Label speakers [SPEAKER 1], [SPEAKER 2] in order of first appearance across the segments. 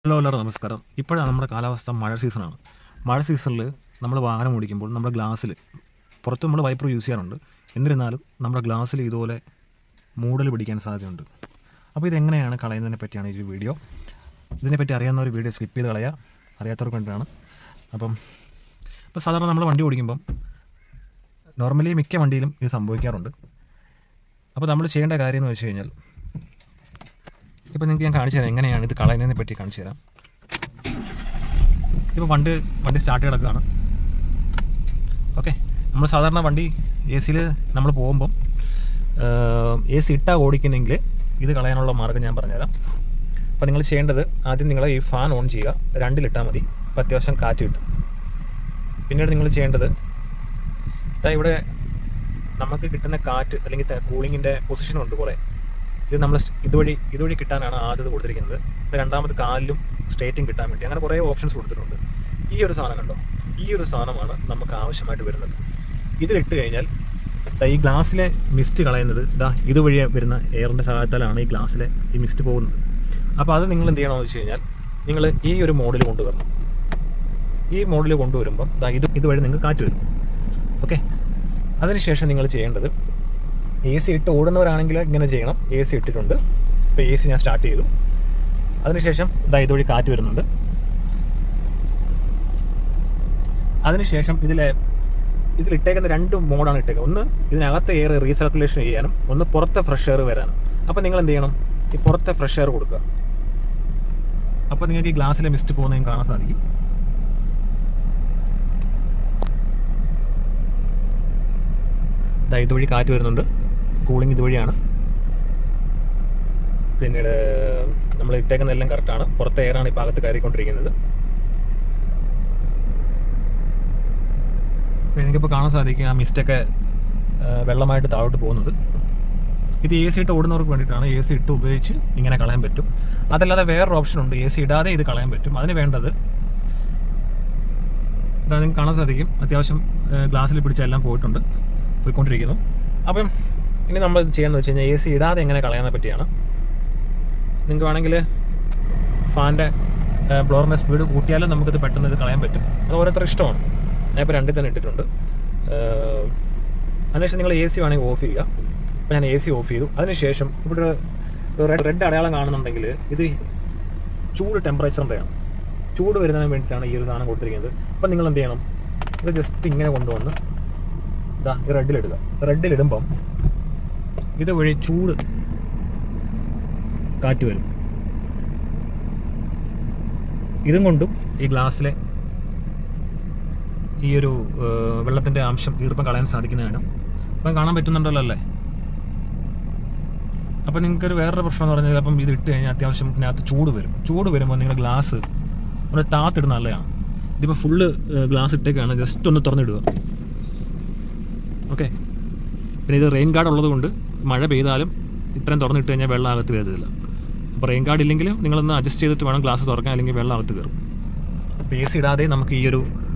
[SPEAKER 1] Hello എല്ലാവരും നമസ്കാരം. ഇപ്പോഴാണ് നമ്മുടെ കാലാവസ്ഥ മഴ സീസണാണ്. മഴ സീസണിൽ നമ്മൾ വാഹനം ഓടിക്കുമ്പോൾ നമ്മുടെ ഗ്ലാസ്സിൽ പുറത്ത് നമ്മൾ വൈപ്പർ യൂസ് ചെയ്യാറുണ്ട്. എന്നിരുന്നാലും നമ്മുടെ ഗ്ലാസ്സിൽ ഇതുപോലെ മൂടൽ പിടിക്കാൻ സാധ്യതയുണ്ട്. അപ്പോൾ ഇതെങ്ങനെയാണ് കളയുന്നതിനെ പറ്റിയാണ് ഈ വീഡിയോ. ഇതിനെപ്പറ്റി അറിയാവുന്ന ഒരു വീഡിയോ സ്കിപ്പ് ചെയ്ത് കളയുക, അറിയാത്തവർക്ക് വേണ്ടിയിട്ടാണ്. ഇപ്പോൾ സാധാരണ നമ്മൾ വണ്ടി ഓടിക്കുമ്പം നോർമലി മിക്ക വണ്ടിയിലും ഇത് സംഭവിക്കാറുണ്ട്. അപ്പോൾ നമ്മൾ ചെയ്യേണ്ട കാര്യം എന്ന് വെച്ച് കഴിഞ്ഞാൽ, ഇപ്പോൾ നിങ്ങൾക്ക് ഞാൻ കാണിച്ചു തരാം എങ്ങനെയാണ് ഇത് കളയുന്നതിനെ പറ്റി കാണിച്ചു തരാം. ഇപ്പോൾ വണ്ടി സ്റ്റാർട്ട് കിടക്കുകയാണ്. ഓക്കെ, നമ്മൾ സാധാരണ വണ്ടി എ സിയിൽ നമ്മൾ പോകുമ്പം എ സി ഇട്ടാൽ ഓടിക്കുന്നെങ്കിൽ ഇത് കളയാനുള്ള മാർഗ്ഗം ഞാൻ പറഞ്ഞുതരാം. അപ്പോൾ നിങ്ങൾ ചെയ്യേണ്ടത്, ആദ്യം നിങ്ങൾ ഈ ഫാൻ ഓൺ ചെയ്യുക. 2-ൽ മതി. അപ്പോൾ അത്യാവശ്യം കാറ്റ് കിട്ടും. പിന്നീട് നിങ്ങൾ ചെയ്യേണ്ടത്, ഇവിടെ നമുക്ക് കിട്ടുന്ന കാറ്റ് അല്ലെങ്കിൽ കൂളിങ്ങിൻ്റെ പൊസിഷനുണ്ട് കുറേ. ഇത് നമ്മൾ ഇതുവഴി കിട്ടാനാണ് ആദ്യം കൊടുത്തിരിക്കുന്നത്. രണ്ടാമത് കാലിലും സ്ട്രേറ്റിംഗ് കിട്ടാൻ വേണ്ടി അങ്ങനെ കുറേ ഓപ്ഷൻസ് കൊടുത്തിട്ടുണ്ട്. ഈ ഒരു സാധനം കണ്ടോ, ഈ ഒരു സാധനമാണ് നമുക്ക് ആവശ്യമായിട്ട് വരുന്നത്. ഇതിലിട്ട് കഴിഞ്ഞാൽ ഈ ഗ്ലാസ്സിലെ മിസ്റ്റ് കളയുന്നത് ഇതുവഴി വരുന്ന എയറിൻ്റെ സഹായത്താലാണ് ഈ ഗ്ലാസ്സിലെ ഈ മിസ്റ്റ് പോകുന്നത്. അപ്പോൾ അത് നിങ്ങൾ എന്ത് ചെയ്യണമെന്ന് വെച്ച് കഴിഞ്ഞാൽ, നിങ്ങൾ ഈ ഒരു മോഡിൽ കൊണ്ടുവരണം. ഈ മോഡിൽ കൊണ്ടുവരുമ്പം ഇതുവഴി നിങ്ങൾക്ക് കാറ്റ് വരും. ഓക്കെ, അതിനുശേഷം നിങ്ങൾ ചെയ്യേണ്ടത്, എ സി ഇട്ട് ഓടുന്നവരാണെങ്കിൽ ഇങ്ങനെ ചെയ്യണം. എ സി ഇട്ടിട്ടുണ്ട്. ഇപ്പോൾ എ സി ഞാൻ സ്റ്റാർട്ട് ചെയ്തു. അതിനുശേഷം ഇതുവഴി കാറ്റ് വരുന്നുണ്ട്. അതിനുശേഷം ഇതിലിട്ടേക്കുന്ന 2 മോഡാണ് ഇട്ടേക്കുന്നത്. ഒന്ന് ഇതിനകത്തെ എയർ റീസർക്കുലേഷൻ ചെയ്യാനും, ഒന്ന് പുറത്തെ ഫ്രഷ് എയർ വരാനും. അപ്പോൾ നിങ്ങൾ എന്ത് ചെയ്യണം, ഈ പുറത്തെ ഫ്രഷ് എയർ കൊടുക്കുക. അപ്പോൾ നിങ്ങൾക്ക് ഈ ഗ്ലാസ്സിലെ മിസ്റ്റ് പോകുന്നതും കാണാൻ സാധിക്കും. ഇതുവഴി കാറ്റ് വരുന്നുണ്ട്. കൂളിംഗ് ഇതുവഴിയാണ്. പിന്നീട് നമ്മൾ ഇട്ടേക്കുന്നതെല്ലാം കറക്റ്റാണ്. പുറത്തെ എയറാണ് ഇപ്പോൾ അകത്ത് കയറിക്കൊണ്ടിരിക്കുന്നത്. എനിക്കിപ്പോൾ കാണാൻ സാധിക്കും ആ മിസ്റ്റൊക്കെ വെള്ളമായിട്ട് താഴോട്ട് പോകുന്നത്. ഇത് എ സി ഇട്ട് ഓടുന്നവർക്ക് വേണ്ടിയിട്ടാണ്. എ സി ഇട്ട് ഉപയോഗിച്ച് ഇങ്ങനെ കളയാൻ പറ്റും. അതല്ലാതെ വേറൊരു ഓപ്ഷനുണ്ട്, എ സി ഇടാതെ ഇത് കളയാൻ പറ്റും. അതിന് വേണ്ടത് നിങ്ങൾക്ക് കാണാൻ സാധിക്കും. അത്യാവശ്യം ഗ്ലാസ്സിൽ പിടിച്ചെല്ലാം പോയിക്കൊണ്ടിരിക്കുന്നു. അപ്പം ഇനി നമ്മൾ ചെയ്യാമെന്ന് വെച്ച് കഴിഞ്ഞാൽ, എ സി ഇടാതെ എങ്ങനെ കളയാനെ പറ്റിയാണ്. നിങ്ങൾക്ക് വേണമെങ്കിൽ ഫാൻ്റെ ബ്ലോറിൻ്റെ സ്പീഡ് കൂട്ടിയാലും നമുക്കിത് പെട്ടെന്ന് ഇത് കളയാൻ പറ്റും. അത് ഓരോരുത്തർ ഇഷ്ടമാണ്. ഞാനിപ്പോൾ 2-ൽ തന്നെ ഇട്ടിട്ടുണ്ട്. അതിനുശേഷം നിങ്ങൾ എ സി വേണമെങ്കിൽ ഓഫ് ചെയ്യുക. അപ്പോൾ ഞാൻ എ സി ഓഫ് ചെയ്തു. അതിനുശേഷം ഇവിടെ റെഡ് അടയാളം കാണുന്നുണ്ടെങ്കിൽ ഇത് ചൂട് ടെമ്പറേച്ചറിൻ്റെയാണ്. ചൂട് വരുന്നതിന് വേണ്ടിയിട്ടാണ് ഈ ഒരു സാധനം കൊടുത്തിരിക്കുന്നത്. അപ്പം നിങ്ങൾ എന്ത് ചെയ്യണം, ഇത് ജസ്റ്റ് ഇങ്ങനെ കൊണ്ടുവന്ന് ഈ റെഡിലിടുക. റെഡിലിടുമ്പം ഇതുവഴി ചൂട് കാറ്റ് വരും. ഇതും കൊണ്ടും ഈ ഗ്ലാസ്സിലെ ഈ ഒരു വെള്ളത്തിൻ്റെ അംശം, ഈർപ്പം കളയാൻ സാധിക്കുന്നതാണ്. അപ്പം കാണാൻ പറ്റുന്നുണ്ടല്ലോ അല്ലേ. അപ്പം നിങ്ങൾക്കൊരു വേറൊരു പ്രശ്നം എന്ന് പറഞ്ഞാൽ, അപ്പം ഇത് ഇട്ട് കഴിഞ്ഞാൽ അത്യാവശ്യം ഇതിനകത്ത് ചൂട് വരും. ചൂട് വരുമ്പോൾ നിങ്ങളുടെ ഗ്ലാസ് ഒന്ന് താത്തിടുന്ന നല്ലതാണ്. ഇതിപ്പോൾ ഫുള്ള് ഗ്ലാസ് ഇട്ടേക്കാണ്, ജസ്റ്റ് ഒന്ന് തുറന്നിടുക. ഓക്കെ, പിന്നെ ഇത് റെയിൻ ഗാർഡ് ഉള്ളത് കൊണ്ട് മഴ പെയ്താലും ഇത്രയും തുറന്നിട്ട് കഴിഞ്ഞാൽ വെള്ളം അകത്ത് കയറില്ല. അപ്പോൾ റെയിൻ ഗാർഡ് ഇല്ലെങ്കിൽ നിങ്ങളൊന്ന് അഡ്ജസ്റ്റ് ചെയ്തിട്ട് വേണം ഗ്ലാസ് തുറക്കാൻ, അല്ലെങ്കിൽ വെള്ളം അകത്ത് കയറും. അപ്പോൾ എ സി ഇടാതെ നമുക്ക് ഈ ഒരു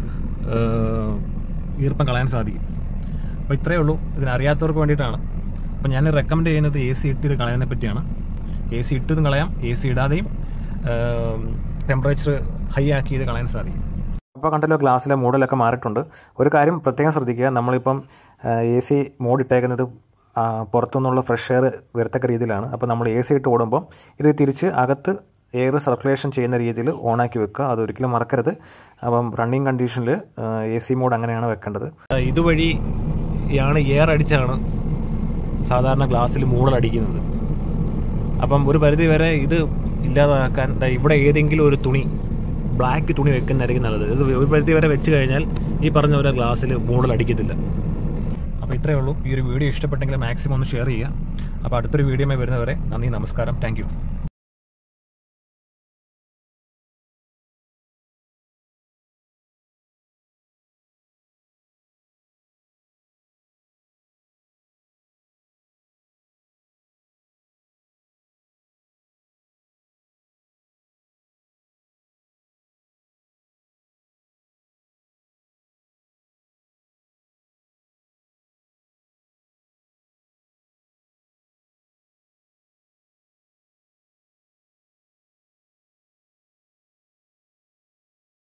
[SPEAKER 1] ഈർപ്പം കളയാൻ സാധിക്കും. അപ്പോൾ ഇത്രയേ ഉള്ളൂ. ഇതിനറിയാത്തവർക്ക് വേണ്ടിയിട്ടാണ്. അപ്പോൾ ഞാൻ റെക്കമെൻഡ് ചെയ്യുന്നത് എ സി ഇട്ട് ഇത് കളയുന്നതിനെ പറ്റിയാണ്. എ സി ഇട്ടതും കളയാം, എ സി ഇടാതെയും ടെമ്പറേച്ചർ ഹൈ ആക്കി ഇത് കളയാൻ സാധിക്കും. അപ്പോൾ കണ്ടല്ലോ, ഗ്ലാസ്സിലെ മോഡലൊക്കെ മാറിയിട്ടുണ്ട്. ഒരു കാര്യം പ്രത്യേകം ശ്രദ്ധിക്കുക, നമ്മളിപ്പം എ സി മോഡ് ഇട്ടേക്കുന്നത് പുറത്തുനിന്നുള്ള ഫ്രഷ് എയർ വരത്തക്ക രീതിയിലാണ്. അപ്പോൾ നമ്മൾ എ സി ഇട്ട് ഓടുമ്പം ഇത് തിരിച്ച് അകത്ത് എയർ സർക്കുലേഷൻ ചെയ്യുന്ന രീതിയിൽ ഓണാക്കി വെക്കുക. അതൊരിക്കലും മറക്കരുത്. അപ്പം റണ്ണിങ് കണ്ടീഷനിൽ എ സി മോഡ് അങ്ങനെയാണ് വെക്കേണ്ടത്. ഇതുവഴിയാണ് എയർ അടിച്ചാണ് സാധാരണ ഗ്ലാസ്സിൽ മൂടലടിക്കുന്നത്. അപ്പം ഒരു പരിധി വരെ ഇത് ഇല്ലാതാക്കാൻ ഇവിടെ ഏതെങ്കിലും ഒരു ബ്ലാക്ക് തുണി വെക്കുന്നതായിരിക്കും നല്ലത്. ഇത് ഒരു പരിധി വരെ വെച്ച് കഴിഞ്ഞാൽ ഈ പറഞ്ഞ പോലെ ഗ്ലാസ്സിൽ മൂടലടിക്കത്തില്ല. അപ്പോൾ ഇത്രയേ ഉള്ളൂ. ഈ ഒരു വീഡിയോ ഇഷ്ടപ്പെട്ടെങ്കിൽ മാക്സിമം ഒന്ന് ഷെയർ ചെയ്യുക. അപ്പോൾ അടുത്തൊരു വീഡിയോയുമായി വരുന്നവരെ നന്ദി, നമസ്കാരം, താങ്ക് യു.